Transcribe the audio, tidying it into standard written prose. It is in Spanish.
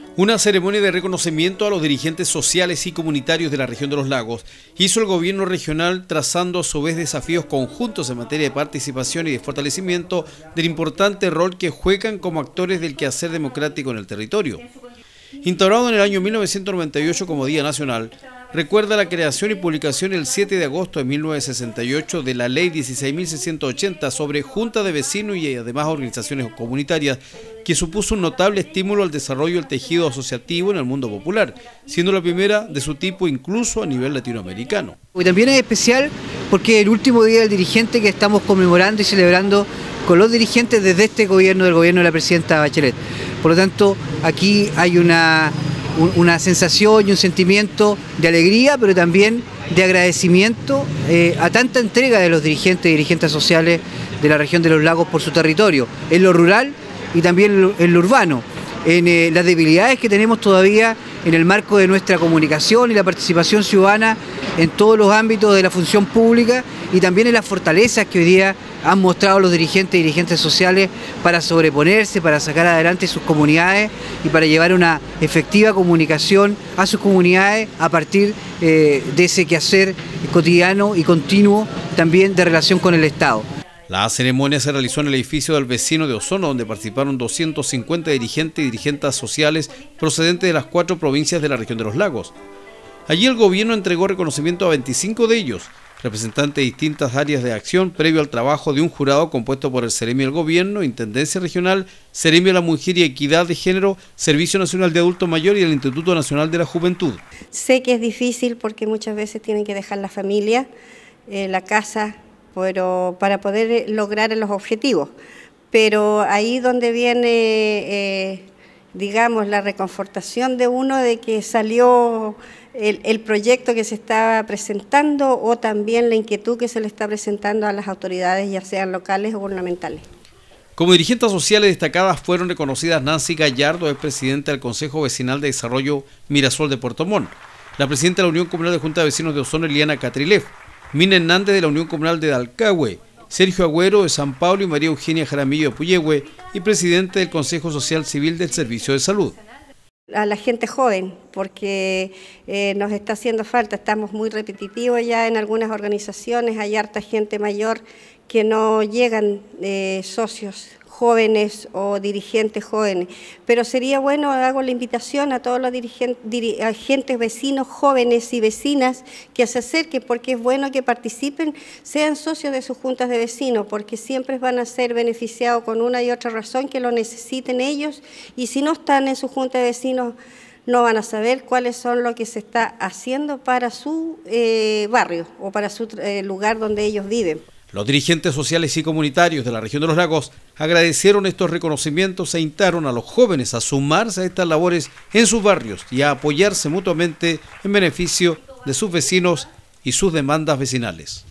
Una ceremonia de reconocimiento a los dirigentes sociales y comunitarios de la región de los lagos hizo el gobierno regional, trazando a su vez desafíos conjuntos en materia de participación y de fortalecimiento del importante rol que juegan como actores del quehacer democrático en el territorio. Instaurado en el año 1998 como Día Nacional, recuerda la creación y publicación el 7 de agosto de 1968 de la Ley 16.680 sobre Junta de Vecinos y además organizaciones comunitarias, que supuso un notable estímulo al desarrollo del tejido asociativo en el mundo popular, siendo la primera de su tipo incluso a nivel latinoamericano. Y también es especial porque es el último día del dirigente que estamos conmemorando y celebrando con los dirigentes desde este gobierno, del gobierno de la presidenta Bachelet. Por lo tanto, aquí hay una sensación y un sentimiento de alegría, pero también de agradecimiento a tanta entrega de los dirigentes y dirigentes sociales de la región de los lagos por su territorio, en lo rural y también en lo urbano, en las debilidades que tenemos todavía en el marco de nuestra comunicación y la participación ciudadana en todos los ámbitos de la función pública y también en las fortalezas que hoy día han mostrado los dirigentes y dirigentes sociales para sobreponerse, para sacar adelante sus comunidades y para llevar una efectiva comunicación a sus comunidades a partir de ese quehacer cotidiano y continuo también de relación con el Estado. La ceremonia se realizó en el edificio del Vecino de Osorno, donde participaron 250 dirigentes y dirigentes sociales procedentes de las 4 provincias de la región de los lagos. Allí el gobierno entregó reconocimiento a 25 de ellos, representantes de distintas áreas de acción, previo al trabajo de un jurado compuesto por el Ceremio del Gobierno, Intendencia Regional, Ceremio de la Mujer y Equidad de Género, Servicio Nacional de Adulto Mayor y el Instituto Nacional de la Juventud. Sé que es difícil porque muchas veces tienen que dejar la familia, la casa, pero para poder lograr los objetivos. Pero ahí donde viene, digamos, la reconfortación de uno de que salió el proyecto que se estaba presentando o también la inquietud que se le está presentando a las autoridades, ya sean locales o gubernamentales. Como dirigentes sociales destacadas fueron reconocidas Nancy Gallardo, es presidenta del Consejo Vecinal de Desarrollo Mirasol de Puerto Montt, la presidenta de la Unión Comunal de Junta de Vecinos de Osorno, Eliana Catrilef, Mina Hernández de la Unión Comunal de Dalcahue, Sergio Agüero de San Pablo y María Eugenia Jaramillo de Puyehue, y presidente del Consejo Social Civil del Servicio de Salud. A la gente joven, porque nos está haciendo falta, estamos muy repetitivos ya en algunas organizaciones, hay harta gente mayor que no llegan socios jóvenes o dirigentes jóvenes, pero sería bueno, hago la invitación a todos los dirigentes vecinos jóvenes y vecinas que se acerquen, porque es bueno que participen, sean socios de sus juntas de vecinos, porque siempre van a ser beneficiados con una y otra razón que lo necesiten ellos, y si no están en su junta de vecinos no van a saber cuáles son lo que se está haciendo para su barrio o para su lugar donde ellos viven. Los dirigentes sociales y comunitarios de la región de los lagos agradecieron estos reconocimientos e instaron a los jóvenes a sumarse a estas labores en sus barrios y a apoyarse mutuamente en beneficio de sus vecinos y sus demandas vecinales.